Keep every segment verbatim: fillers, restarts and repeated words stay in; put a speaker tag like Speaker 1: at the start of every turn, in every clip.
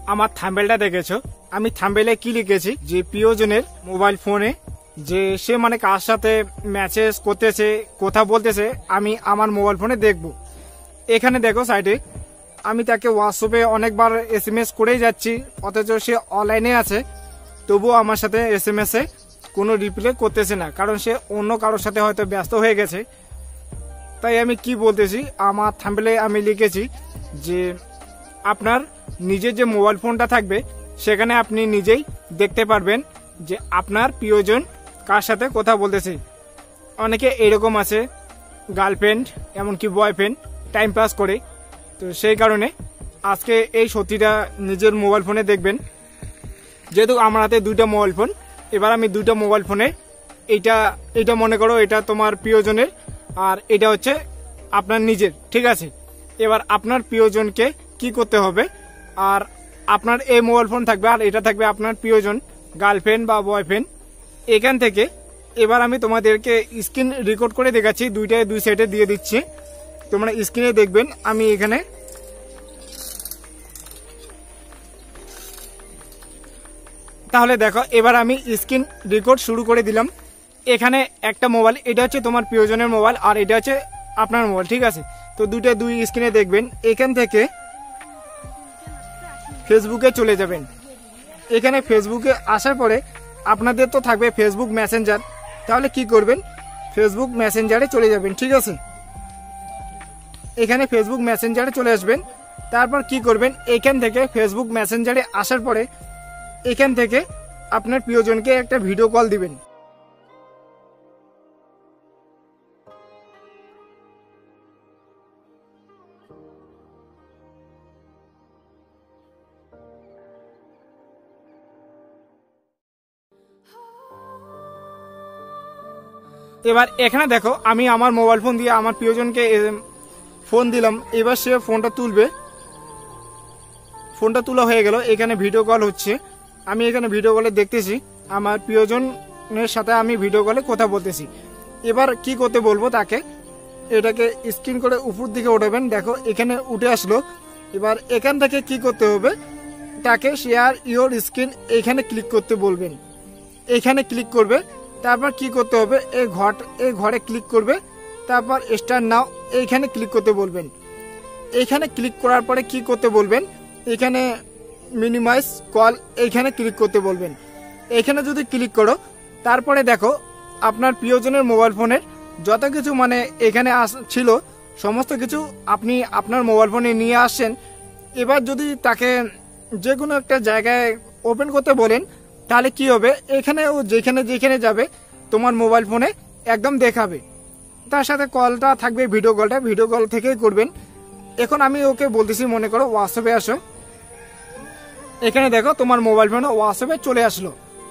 Speaker 1: আমার থাম্বনেলটা দেখেছো, আমি থাম্বনেলে কি লিখেছি যে প্রিয়জনের মোবাইল ফোনে যে সে মানে কার সাথে মেসেজ করতেছে, কথা বলতেছে, আমি আমার মোবাইল ফোনে দেখব। এখানে দেখো সাইডে আমি তাকে হোয়াটসঅ্যাপে অনেকবার এসএমএস করেই যাচ্ছি, অথচ সে অনলাইনে আছে, তবুও আমার সাথে এসএমএস এ কোনো রিপ্লাই করতেছে না, কারণ সে অন্য কারোর সাথে হয়তো ব্যস্ত হয়ে গেছে। তাই আমি কি বলতেছি, আমার থাম্বনেলে আমি লিখেছি যে আপনার নিজের যে মোবাইল ফোনটা থাকবে সেখানে আপনি নিজেই দেখতে পারবেন যে আপনার প্রিয়জন কার সাথে কথা বলতেছে। অনেকে এরকম আছে গার্লফ্রেন্ড এমনকি বয়ফ্রেন্ড টাইম পাস করে, তো সেই কারণে আজকে এই সত্যিটা নিজের মোবাইল ফোনে দেখবেন। যেহেতু আমার হাতে দুইটা মোবাইল ফোন, এবার আমি দুইটা মোবাইল ফোনে এইটা এইটা মনে করো এটা তোমার প্রিয়জনের আর এটা হচ্ছে আপনার নিজের, ঠিক আছে। এবার আপনার প্রিয়জনকে কি করতে হবে, আর আপনার এই মোবাইল ফোন থাকবে আর এটা থাকবে আপনার প্রিয়জন গার্লফ্রেন্ড বা বয়ফ্রেন্ড। এখান থেকে এবার আমি তোমাদেরকে স্ক্রিন রেকর্ড করে দেখাচ্ছি, দুইটায় দুই সাইডে দিয়ে দিচ্ছি, তোমরা স্ক্রিনে দেখবেন। আমি এখানে তাহলে দেখো এবার আমি স্ক্রিন রেকর্ড শুরু করে দিলাম। এখানে একটা মোবাইল, এটা হচ্ছে তোমার প্রিয়জনের মোবাইল আর এটা হচ্ছে আপনার মোবাইল, ঠিক আছে। তো দুইটা দুই স্ক্রিনে দেখবেন। এখান থেকে ফেসবুকে চলে যাবেন। এখানে ফেসবুকে আসার পরে আপনাদের তো থাকবে ফেসবুক মেসেঞ্জার, তাহলে কি করবেন, ফেসবুক মেসেঞ্জারে চলে যাবেন, ঠিক আছে। এখানে ফেসবুক মেসেঞ্জারে চলে আসবেন। তারপর কি করবেন, এখান থেকে ফেসবুক মেসেঞ্জারে আসার পরে এখান থেকে আপনার প্রিয়জনকে একটা ভিডিও কল দিবেন। এবার এখানে দেখো আমি আমার মোবাইল ফোন দিয়ে আমার প্রিয়জনকে ফোন দিলাম, এবার সে ফোনটা তুলবে। ফোনটা তোলা হয়ে গেল, এখানে ভিডিও কল হচ্ছে। আমি এখানে ভিডিও কলে দেখতেছি আমার প্রিয়জনের সাথে আমি ভিডিও কলে কথা বলতেছি। এবার কি করতে বলবো তাকে, এটাকে স্ক্রিন করে উপর দিকে উঠাবেন, দেখো এখানে উঠে আসলো। এবার এখান থেকে কি করতে হবে, তাকে শেয়ার ইওর স্ক্রিন এখানে ক্লিক করতে বলবেন। এখানে ক্লিক করবে, তারপর কি করতে হবে, এই ঘর এই ঘরে ক্লিক করবে, তারপর স্টার্ট নাও এইখানে ক্লিক করতে বলবেন। এইখানে ক্লিক করার পরে কি করতে বলবেন, এখানে মিনিমাইজ কল এইখানে ক্লিক করতে বলবেন। এখানে যদি ক্লিক করো, তারপরে দেখো আপনার প্রিয়জনের মোবাইল ফোনের যত কিছু মানে এখানে ছিল সমস্ত কিছু আপনি আপনার মোবাইল ফোনে নিয়ে আসছেন। এবার যদি তাকে যে কোনো একটা জায়গায় ওপেন করতে বলেন, তাহলে কি হবে, এখানে ও যেখানে যেখানে যাবে তোমার মোবাইল ফোনে একদম দেখাবে। তার সাথে কলটা থাকবে, ভিডিও কলটা ভিডিও কল থেকেই করবেন। এখন আমি ওকে বলতেছি, মনে করো হোয়াটসঅ্যাপে আসো। এখানে দেখো তোমার মোবাইল ফোনে হোয়াটসঅ্যাপে চলে আসলো।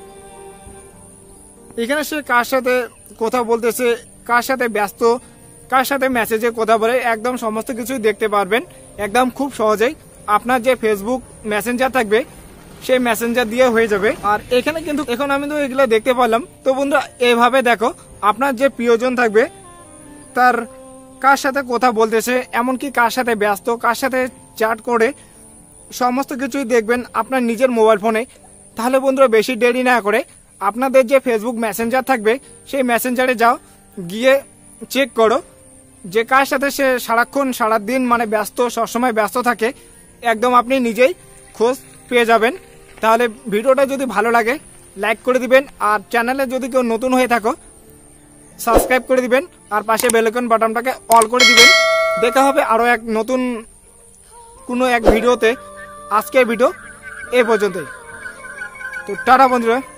Speaker 1: এখানে সে কার সাথে কথা বলতেছে, কার সাথে ব্যস্ত, কার সাথে মেসেজে কথা বলে, একদম সমস্ত কিছুই দেখতে পারবেন একদম খুব সহজেই। আপনার যে ফেসবুক মেসেঞ্জার থাকবে সেই মেসেঞ্জার দিয়ে হয়ে যাবে। আর এখানে কিন্তু এখন আমি তো এগুলো দেখতে পারলাম। তো বন্ধুরা এইভাবে দেখো আপনার যে প্রিয়জন থাকবে তার কার সাথে কথা বলতেছে, এমনকি কার সাথে ব্যস্ত, কার সাথে চ্যাট করে, সমস্ত কিছুই দেখবেন আপনার নিজের মোবাইল ফোনে। তাহলে বন্ধুরা বেশি দেরি না করে আপনাদের যে ফেসবুক মেসেঞ্জার থাকবে সেই মেসেঞ্জারে যাও, গিয়ে চেক করো যে কার সাথে সে সারাক্ষণ সারাদিন মানে ব্যস্ত, সবসময় ব্যস্ত থাকে, একদম আপনি নিজেই খোঁজ পেয়ে যাবেন। তাহলে ভিডিওটা যদি ভালো লাগে লাইক করে দিবেন, আর চ্যানেলে যদি কেউ নতুন হয়ে থাকো সাবস্ক্রাইব করে দিবেন, আর পাশে বেল আইকন বাটনটাকে অল করে দিবেন। দেখা হবে আরও এক নতুন কোনো এক ভিডিওতে। আজকের ভিডিও এ পর্যন্তই। তো টাটা বন্ধুরা।